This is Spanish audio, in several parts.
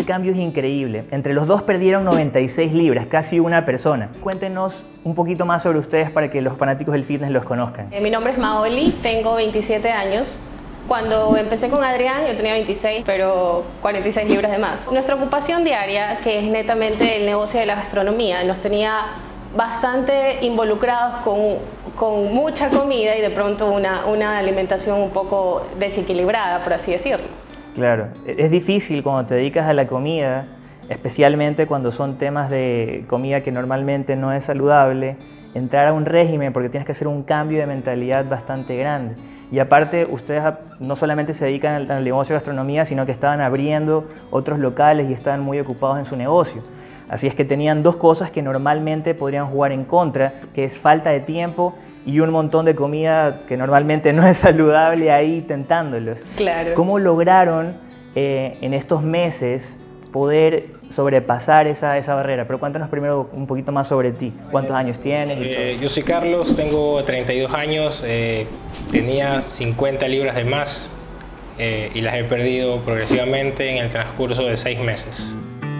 el cambio es increíble. Entre los dos perdieron 96 libras, casi una persona. Cuéntenos un poquito más sobre ustedes para que los fanáticos del fitness los conozcan. Mi nombre es Maoli, tengo 27 años. Cuando empecé con Adrián yo tenía 26, pero 46 libras de más. Nuestra ocupación diaria, que es netamente el negocio de la gastronomía, nos tenía bastante involucrados con mucha comida y de pronto una alimentación un poco desequilibrada, por así decirlo. Claro, es difícil cuando te dedicas a la comida, especialmente cuando son temas de comida que normalmente no es saludable, entrar a un régimen porque tienes que hacer un cambio de mentalidad bastante grande. Y aparte, ustedes no solamente se dedican al negocio de gastronomía, sino que estaban abriendo otros locales y estaban muy ocupados en su negocio. Así es que tenían dos cosas que normalmente podrían jugar en contra, que es falta de tiempo y un montón de comida que normalmente no es saludable ahí tentándolos. Claro. ¿Cómo lograron en estos meses poder sobrepasar esa barrera? Pero cuéntanos primero un poquito más sobre ti. ¿Cuántos años tienes? Y todo. Yo soy Carlos, tengo 32 años, tenía 50 libras de más y las he perdido progresivamente en el transcurso de 6 meses.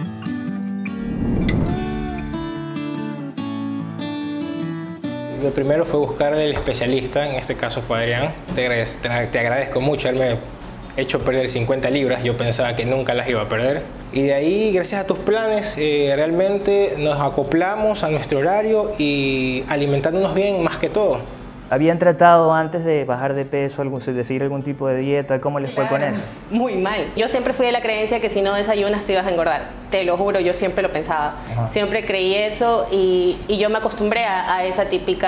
Lo primero fue buscarle al especialista, en este caso fue Adrián. Te agradezco mucho haberme hecho perder 50 libras, yo pensaba que nunca las iba a perder. Y de ahí, gracias a tus planes, realmente nos acoplamos a nuestro horario y alimentándonos bien más que todo. ¿Habían tratado antes de bajar de peso, de seguir algún tipo de dieta? ¿Cómo les fue con eso? Muy mal. Yo siempre fui de la creencia que si no desayunas te ibas a engordar. Te lo juro, yo siempre lo pensaba. Ajá. Siempre creí eso y yo me acostumbré a ese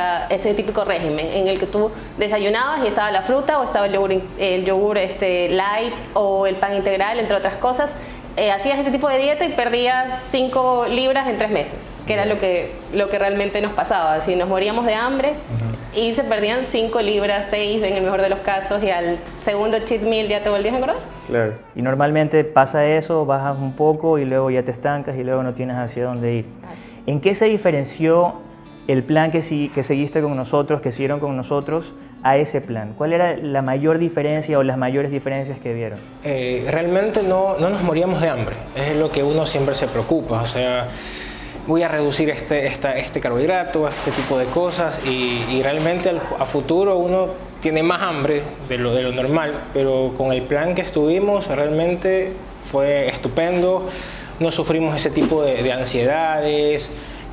típico régimen en el que tú desayunabas y estaba la fruta o estaba el yogur light o el pan integral, entre otras cosas. Hacías ese tipo de dieta y perdías 5 libras en 3 meses, que era lo que realmente nos pasaba. Si nos moríamos de hambre, y se perdían 5 libras, 6 en el mejor de los casos, y al segundo cheat meal ya te volvías a engordar. Claro. Y normalmente pasa eso, bajas un poco y luego ya te estancas y luego no tienes hacia dónde ir. ¿En qué se diferenció el plan que seguiste con nosotros, que siguieron con nosotros, a ese plan? ¿Cuál era la mayor diferencia o las mayores diferencias que vieron? Realmente no nos moríamos de hambre, es lo que uno siempre se preocupa, o sea, voy a reducir este carbohidrato, este tipo de cosas y realmente a futuro uno tiene más hambre de lo normal, pero con el plan que estuvimos realmente fue estupendo, no sufrimos ese tipo de ansiedades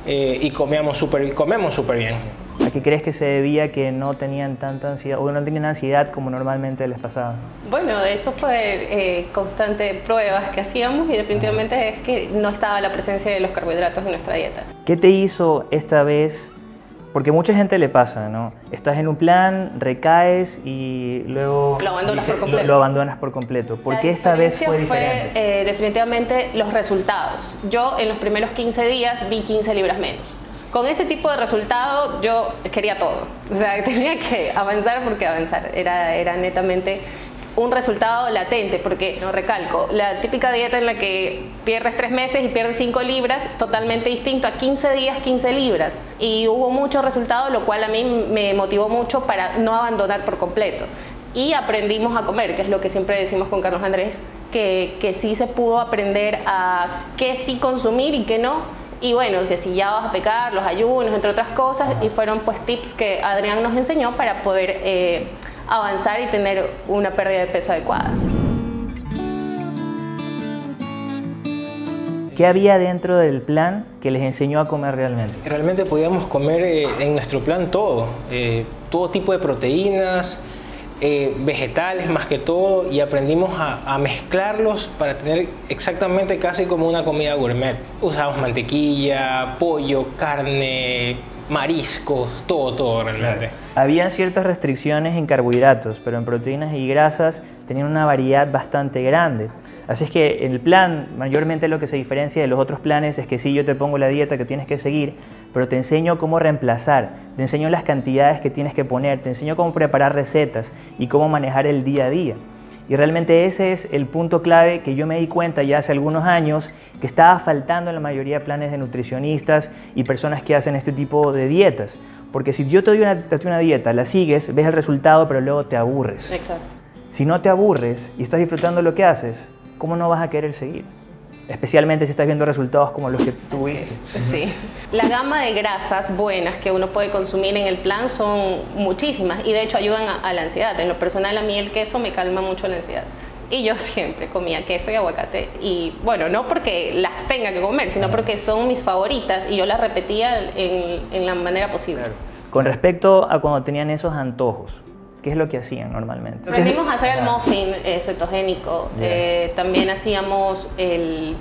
y comemos súper bien. ¿A qué crees que se debía que no tenían tanta ansiedad o no tenían ansiedad como normalmente les pasaba? Bueno, eso fue constante pruebas que hacíamos y definitivamente es que no estaba la presencia de los carbohidratos en nuestra dieta. ¿Qué te hizo esta vez? Porque mucha gente le pasa, ¿no? Estás en un plan, recaes y luego lo abandonas por completo. ¿Por qué esta vez fue diferente? Fue definitivamente los resultados. Yo en los primeros 15 días vi 15 libras menos. Con ese tipo de resultado yo quería todo, o sea, tenía que avanzar porque avanzar, era netamente un resultado latente, porque, no recalco, la típica dieta en la que pierdes 3 meses y pierdes 5 libras, totalmente distinto a 15 días, 15 libras, y hubo mucho resultado, lo cual a mí me motivó mucho para no abandonar por completo. Y aprendimos a comer, que es lo que siempre decimos con Carlos Andrés, que sí se pudo aprender a qué sí consumir y qué no. Y bueno, que si ya vas a pecar, los ayunos, entre otras cosas, y fueron pues tips que Adrián nos enseñó para poder avanzar y tener una pérdida de peso adecuada. ¿Qué había dentro del plan que les enseñó a comer realmente? Realmente podíamos comer en nuestro plan todo tipo de proteínas, vegetales más que todo, y aprendimos a mezclarlos para tener exactamente casi como una comida gourmet. Usamos mantequilla, pollo, carne, mariscos, todo realmente. Habían ciertas restricciones en carbohidratos, pero en proteínas y grasas tenían una variedad bastante grande. Así es que el plan, mayormente lo que se diferencia de los otros planes es que sí, yo te pongo la dieta que tienes que seguir, pero te enseño cómo reemplazar, te enseño las cantidades que tienes que poner, te enseño cómo preparar recetas y cómo manejar el día a día. Y realmente ese es el punto clave que yo me di cuenta ya hace algunos años que estaba faltando en la mayoría de planes de nutricionistas y personas que hacen este tipo de dietas. Porque si yo te doy una dieta, la sigues, ves el resultado, pero luego te aburres. Exacto. Si no te aburres y estás disfrutando lo que haces, ¿cómo no vas a querer seguir? especialmente si estás viendo resultados como los que tuviste. Sí. La gama de grasas buenas que uno puede consumir en el plan son muchísimas y de hecho ayudan a la ansiedad. En lo personal, a mí el queso me calma mucho la ansiedad. Y yo siempre comía queso y aguacate. Y bueno, no porque las tenga que comer, sino porque son mis favoritas y yo las repetía en la manera posible. Claro. Con respecto a cuando tenían esos antojos, ¿qué es lo que hacían normalmente? Aprendimos a hacer el muffin cetogénico. También hacíamos el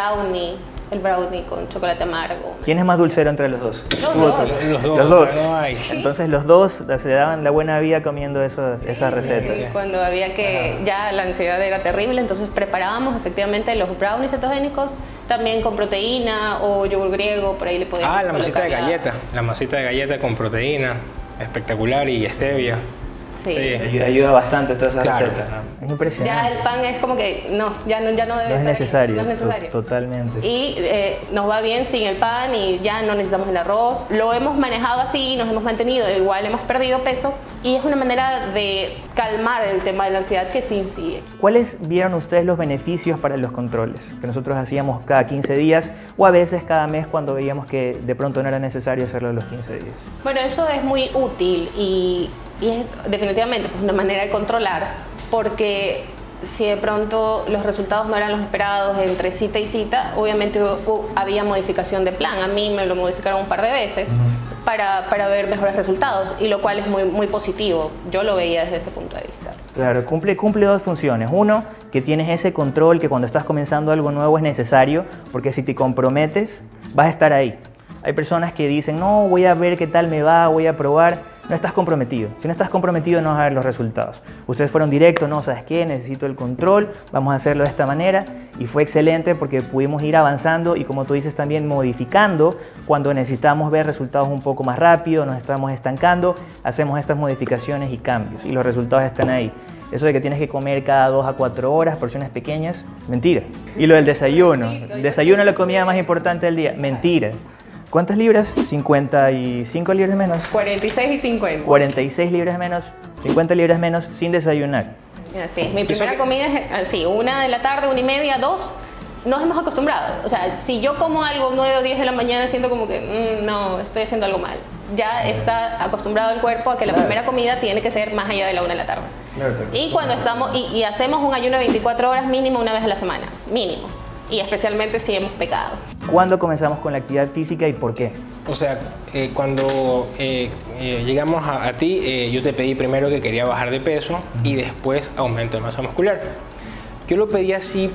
brownie con chocolate amargo. ¿Quién es más dulcero entre los dos? Los dos. No hay. Entonces los dos se daban la buena vida comiendo esas recetas. Sí, cuando había que, ya la ansiedad era terrible, entonces preparábamos efectivamente los brownies cetogénicos, también con proteína o yogur griego, por ahí le podíamos La masita de colocar galleta. La masita de galleta con proteína, espectacular, y stevia. Sí. Ayuda bastante todas esas recetas, ¿no? Es impresionante. Ya el pan es como que ya no debe No es necesario. No es necesario. Totalmente. Y nos va bien sin el pan y ya no necesitamos el arroz. Lo hemos manejado así, nos hemos mantenido, igual hemos perdido peso y es una manera de calmar el tema de la ansiedad que sí sigue. ¿Cuáles vieron ustedes los beneficios para los controles? Que nosotros hacíamos cada 15 días o a veces cada mes cuando veíamos que de pronto no era necesario hacerlo los 15 días. Bueno, eso es muy útil y es definitivamente una manera de controlar, porque si de pronto los resultados no eran los esperados entre cita y cita, obviamente había modificación de plan. A mí me lo modificaron un par de veces para ver mejores resultados, y lo cual es muy positivo. Yo lo veía desde ese punto de vista. Claro, cumple dos funciones. Uno, que tienes ese control que cuando estás comenzando algo nuevo es necesario, porque si te comprometes, vas a estar ahí. Hay personas que dicen, no, voy a ver qué tal me va, voy a probar. No estás comprometido. Si no estás comprometido, no vas a ver los resultados. Ustedes fueron directos, no, ¿sabes qué? Necesito el control, vamos a hacerlo de esta manera. Y fue excelente porque pudimos ir avanzando y, como tú dices, también modificando cuando necesitamos ver resultados un poco más rápido, nos estamos estancando, hacemos estas modificaciones y cambios y los resultados están ahí. Eso de que tienes que comer cada 2 a 4 horas, porciones pequeñas, mentira. Y lo del desayuno. El desayuno es la comida más importante del día, mentira. ¿Cuántas libras? 55 libras menos. 46 y 50. 46 libras menos, 50 libras menos sin desayunar. Así es. Mi primera comida es así, 1 de la tarde, 1:30, 2. Nos hemos acostumbrado. O sea, si yo como algo 9 o 10 de la mañana, siento como que no, estoy haciendo algo mal. Ya está acostumbrado el cuerpo a que la primera comida tiene que ser más allá de la 1 de la tarde. Y cuando estamos, y hacemos un ayuno de 24 horas mínimo una vez a la semana, mínimo. Y especialmente si hemos pecado. ¿Cuándo comenzamos con la actividad física y por qué? O sea, cuando llegamos a ti, yo te pedí primero que quería bajar de peso y después aumento de masa muscular. Yo lo pedí así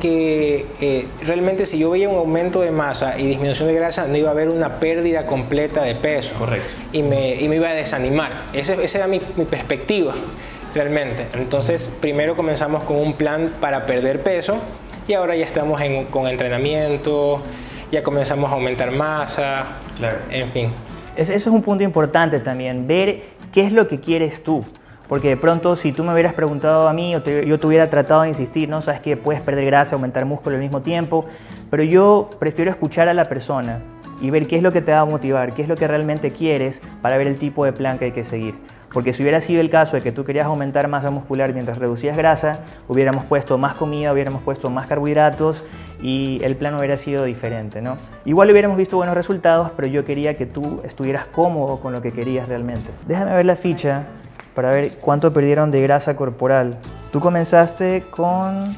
porque realmente si yo veía un aumento de masa y disminución de grasa, no iba a haber una pérdida completa de peso. Correcto. Y me iba a desanimar. Esa era mi perspectiva, realmente. Entonces, primero comenzamos con un plan para perder peso. Y ahora ya estamos con entrenamiento, ya comenzamos a aumentar masa, en fin. Eso es un punto importante también, ver qué es lo que quieres tú. Porque de pronto si tú me hubieras preguntado a mí o yo te hubiera tratado de insistir, no, sabes que puedes perder grasa, aumentar músculo al mismo tiempo, pero yo prefiero escuchar a la persona y ver qué es lo que te va a motivar, qué es lo que realmente quieres para ver el tipo de plan que hay que seguir. Porque si hubiera sido el caso de que tú querías aumentar masa muscular mientras reducías grasa, hubiéramos puesto más comida, hubiéramos puesto más carbohidratos y el plan hubiera sido diferente, ¿no? Igual hubiéramos visto buenos resultados, pero yo quería que tú estuvieras cómodo con lo que querías realmente. Déjame ver la ficha para ver cuánto perdieron de grasa corporal. Tú comenzaste con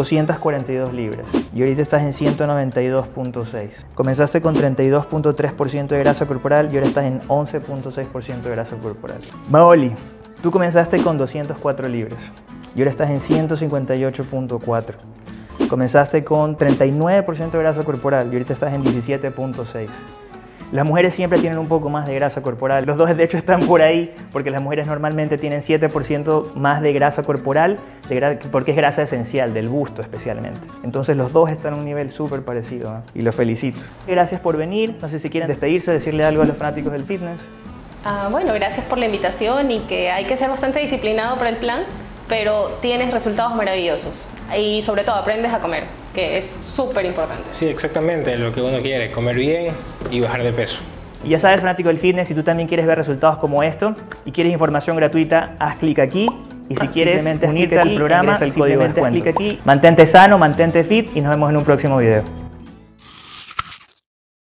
242 libras y ahorita estás en 192.6. Comenzaste con 32.3% de grasa corporal y ahora estás en 11.6% de grasa corporal. Maoli, tú comenzaste con 204 libras y ahora estás en 158.4. Comenzaste con 39% de grasa corporal y ahorita estás en 17.6. Las mujeres siempre tienen un poco más de grasa corporal. Los dos de hecho están por ahí porque las mujeres normalmente tienen 7% más de grasa corporal porque es grasa esencial, del busto especialmente. Entonces los dos están a un nivel súper parecido, ¿no? Y los felicito. Gracias por venir. No sé si quieren despedirse, decirle algo a los fanáticos del fitness. Bueno, gracias por la invitación y que hay que ser bastante disciplinado para el plan, pero tienes resultados maravillosos y sobre todo aprendes a comer, que es súper importante. Sí, exactamente, lo que uno quiere, comer bien y bajar de peso. Y ya sabes, fanático del fitness, si tú también quieres ver resultados como esto y quieres información gratuita, haz clic aquí Y si quieres unirte al programa, el código de descuento. Mantente sano, mantente fit y nos vemos en un próximo video.